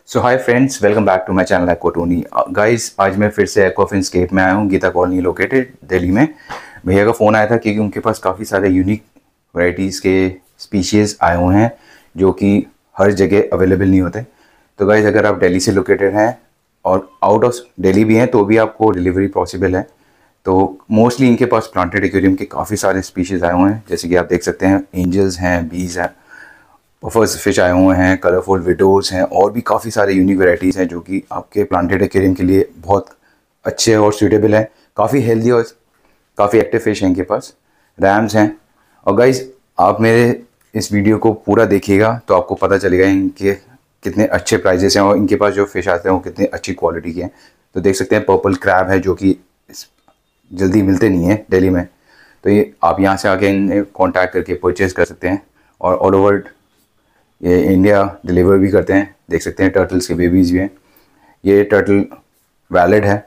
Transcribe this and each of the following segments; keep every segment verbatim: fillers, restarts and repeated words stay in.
So hi friends, welcome back to my channel Aqua Tony. Guys, आज मैं फिर से एक्वाफिंसकेप में आया हूँ, गीता कॉलोनी लोकेटेड दिल्ली में। भैया का फ़ोन आया था क्योंकि उनके पास काफ़ी सारे यूनिक वैरायटीज़ के स्पीशीज़ आए हुए हैं जो कि हर जगह अवेलेबल नहीं होते। तो गाइस, अगर आप दिल्ली से लोकेटेड हैं और आउट ऑफ दिल्ली भी हैं तो भी आपको डिलीवरी पॉसिबल है। तो मोस्टली इनके पास प्लांटेड एक्वेरियम के काफ़ी सारे स्पीशीज़ आए हुए हैं, जैसे कि आप देख सकते हैं एंजल्स हैं, बीज हैं, पफर्स फिश आए हुए हैं, कलरफुल विडोज़ हैं और भी काफ़ी सारे यूनिक वैरायटीज़ हैं जो कि आपके प्लांटेड एक्वेरियम के लिए बहुत अच्छे और सूटेबल हैं। काफ़ी हेल्दी और काफ़ी एक्टिव फिश हैं इनके पास, रैम्स हैं। और गाइस, आप मेरे इस वीडियो को पूरा देखिएगा तो आपको पता चलेगा इनके कितने अच्छे प्राइजेस हैं और इनके पास जो फ़िश आते हैं वो कितनी अच्छी क्वालिटी के हैं। तो देख सकते हैं पर्पल क्रैब है जो कि जल्दी मिलते नहीं है दिल्ली में, तो ये आप यहाँ से आके इन्हें कॉन्टैक्ट करके परचेज़ कर सकते हैं और ऑल ओवर ये इंडिया डिलीवर भी करते हैं। देख सकते हैं टर्टल्स के बेबीज़ भी हैं। ये टर्टल वैलिड है।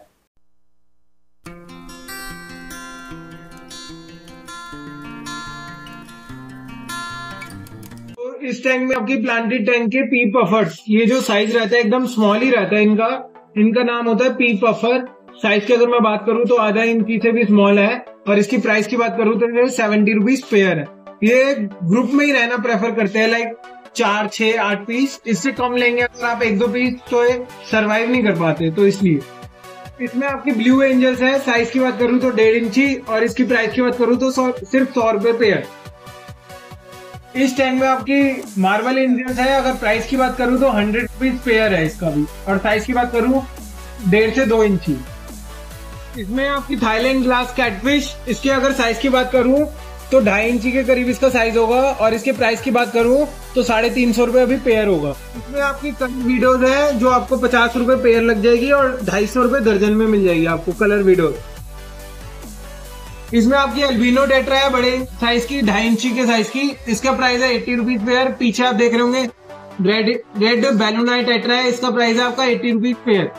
तो इस टैंक में आपकी प्लांटेड टैंक के पी पफर्स, ये जो साइज रहता है एकदम स्मॉल ही रहता है इनका इनका नाम होता है पी पफर। साइज की अगर मैं बात करूं तो आधा इंची से भी स्मॉल है और इसकी प्राइस की बात करूं तो ये सेवेंटी रुपीज पेयर है। ये ग्रुप में ही रहना प्रेफर करते हैं, लाइक चार छह आठ पीस। इससे कम लेंगे अगर आप एक दो पीस तो ये सरवाइव नहीं कर पाते, तो इसलिए इसमें आपकी ब्लू एंजल्स है। साइज की बात करूं तो डेढ़ इंची और इसकी प्राइस की बात करूं तो सौ, सिर्फ सौ रुपए पेयर। इस टैंक में आपकी मार्बल एंजल्स है। अगर प्राइस की बात करूं तो हंड्रेड रुपीज पेयर है इसका भी, और साइज की बात करूं डेढ़ से दो इंची। इसमें आपकी थाईलैंड ग्लास कैटफिश, इसकी अगर साइज की बात करूं तो ढाई इंची के करीब इसका साइज होगा और इसके प्राइस की बात करूं तो साढ़े तीन सौ रुपए अभी पेयर होगा। इसमें आपकी कलर वीडियोज है जो आपको पचास रुपए पेयर लग जाएगी और ढाई सौ रुपए दर्जन में मिल जाएगी आपको कलर वीडियो। इसमें आपकी एल्बिनो टेट्रा है बड़े साइज की, ढाई इंची के साइज की। इसका प्राइस है एट्टी रुपीज पेयर। पीछे आप देख रहे होंगे रेड रेड बैलूनाइट टेट्रा है, इसका प्राइस है आपका एट्टी रुपीज पेयर।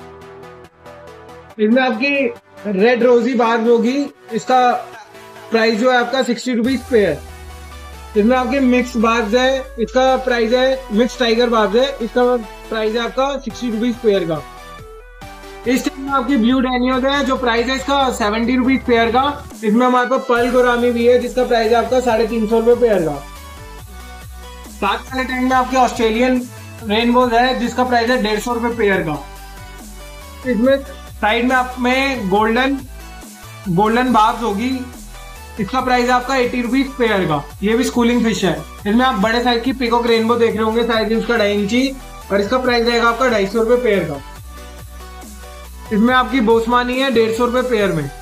इसमें आपकी रेड रोजी बार्ब होगी, इसका प्राइस जो है आपका सिक्सटी रुपीज पेयर। इसमें आपके मिक्स बार्ब्स है, इसका प्राइस है मिक्स टाइगर बार्ब्स है, इसका प्राइस है आपका सिक्सटी रुपीज पेयर का। इस टाइम में आपकी ब्लू डैनियोज है जो प्राइस है इसका सेवेंटी रुपीज पेयर का। इसमें हमारे पास पर्ल गोरामी भी है जिसका प्राइस है आपका साढ़े तीन सौ रुपए पेयर का। साथ वाले टैंक में आपके ऑस्ट्रेलियन रेनबोज है जिसका प्राइस है डेढ़ सौ रुपए पेयर का। इसमें साइड में आप में गोल्डन गोल्डन बार्ब्स होगी, इसका प्राइस है आपका एटी रुपीज पेयर का। ये भी स्कूलिंग फिश है। इसमें आप बड़े साइज की पिकॉक रेनबो देख रहे होंगे, साइज इसका ढाई इंची और इसका प्राइस रहेगा आपका ढाई सौ रुपए पेयर का। इसमें आपकी बोस्मानी है डेढ़ सौ रुपए पेयर में।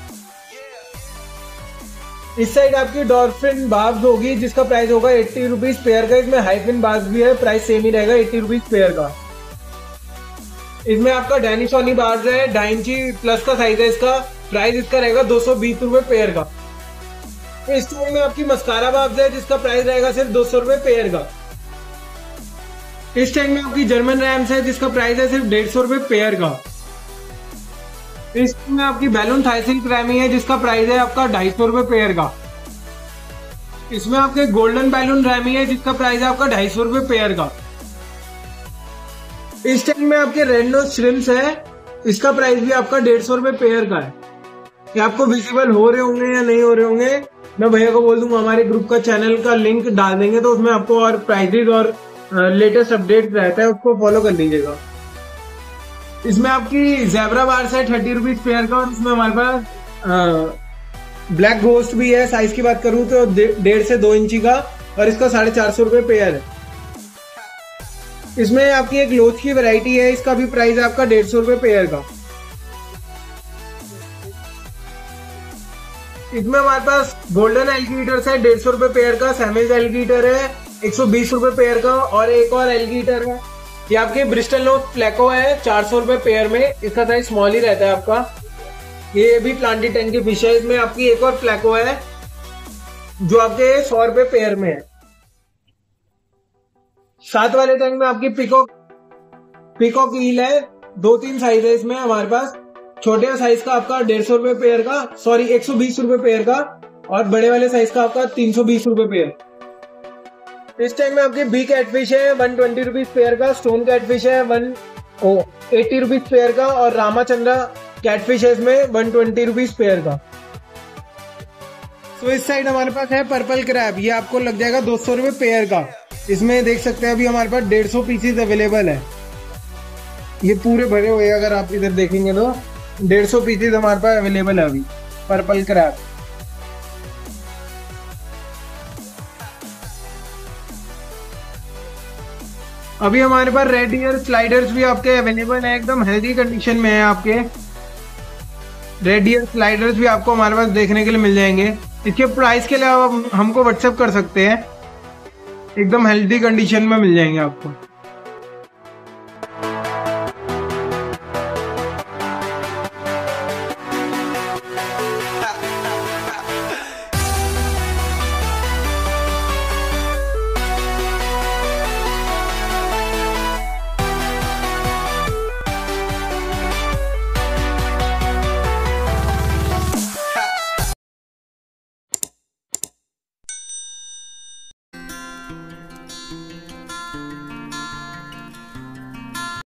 इस साइड आपकी डॉल्फिन बार्ब्स होगी जिसका प्राइस होगा एट्टी रुपीज पेयर का। इसमें हाइफिन बार्ब्स भी है, प्राइस सेम ही रहेगा एट्टी रुपीज पेयर का। इसमें आपका डैनिशॉनी बार्ब्स है, ढाई इंची प्लस का साइज है इसका, प्राइस इसका रहेगा दो सौ बीस रुपए पेयर का। इस टाइम में आपकी मस्कारा बार्ब्स है जिसका प्राइस रहेगा सिर्फ दो सौ रुपए पेयर का। इस टाइम में आपकी जर्मन रैम्स है जिसका प्राइस है सिर्फ डेढ़ सौ रुपए पेयर का। इस टाइम में आपकी बैलून थाईसिल्क रैमी है जिसका प्राइस है आपका ढाई सौ रुपए पेयर का। इसमें आपके गोल्डन बैलून रैमी है जिसका प्राइस है आपका ढाई सौ रुपए पेयर का। इस टाइम में आपके रेड नोज श्रिम्प्स है, इसका प्राइस भी आपका डेढ़ सौ रुपए पेयर का है। ये आपको विजिबल हो रहे होंगे या नहीं हो रहे होंगे, मैं भैया को बोल दूंगा हमारे ग्रुप का चैनल का लिंक डाल देंगे तो उसमें आपको और प्राइजेस और लेटेस्ट अपडेट रहता है, उसको फॉलो कर लीजिएगा। इसमें आपकी ज़ेब्रा बार्स है थर्टी रुपीज पेयर का और इसमें हमारे पास ब्लैक गोस्ट भी है। साइज की बात करूं तो डेढ़ से दो इंची का और इसका साढ़े चार सौ रुपए पेयर है। इसमें आपकी एक लोच की वैरायटी है, इसका भी प्राइस है आपका डेढ़ सौ रुपए पेयर का। इसमें हमारे पास गोल्डन एल्गीटर है डेढ़ सौ रुपए पेयर का, सैमेज एल्गीटर है एक सौ बीस रुपए पेयर का और एक और एल्गीटर है ये आपके ब्रिस्टल नोज फ्लैको है चार सौ रुपए पेयर में। इसका साइज स्मॉल ही रहता है आपका। ये भी प्लांटेड टैंक की फिश है। इसमें आपकी एक और फ्लैको है जो आपके सौ रुपए पेयर में है। साथ वाले टैंक में आपकी पिकॉक पिकॉक ईल है, दो तीन साइज है इसमें हमारे पास। छोटे साइज का आपका डेढ़ सौ रुपए पेयर का, सॉरी एक सौ बीस रुपए पेयर का, और बड़े वाले साइज का आपका तीन सौ बीस रुपए पेयर। इस टाइम में आपके बी कैटफिश है वन ट्वेंटी रुपीज पेयर का, स्टोन कैटफिश है one o eighty rupees pair का, और रामाचंद्रा कैटफिश है इसमें वन ट्वेंटी रुपीज पेयर का। तो इस साइड हमारे पास है पर्पल क्रैब, ये आपको लग जाएगा दो सौ रुपये पेयर का। इसमें देख सकते हैं अभी हमारे पास डेढ़ सौ पीसीज अवेलेबल है, ये पूरे भरे हुए, अगर आप इधर देखेंगे तो डेढ़ सौ पीसीज हमारे पास अवेलेबल है अभी पर्पल क्रैब। अभी हमारे पास रेड ईयर स्लाइडर्स भी आपके अवेलेबल है, एकदम हेल्दी कंडीशन में है। आपके रेड ईयर स्लाइडर्स भी आपको हमारे पास देखने के लिए मिल जाएंगे। इसके प्राइस के लिए आप हमको व्हाट्सएप कर सकते हैं, एकदम हेल्दी कंडीशन में मिल जाएंगे आपको।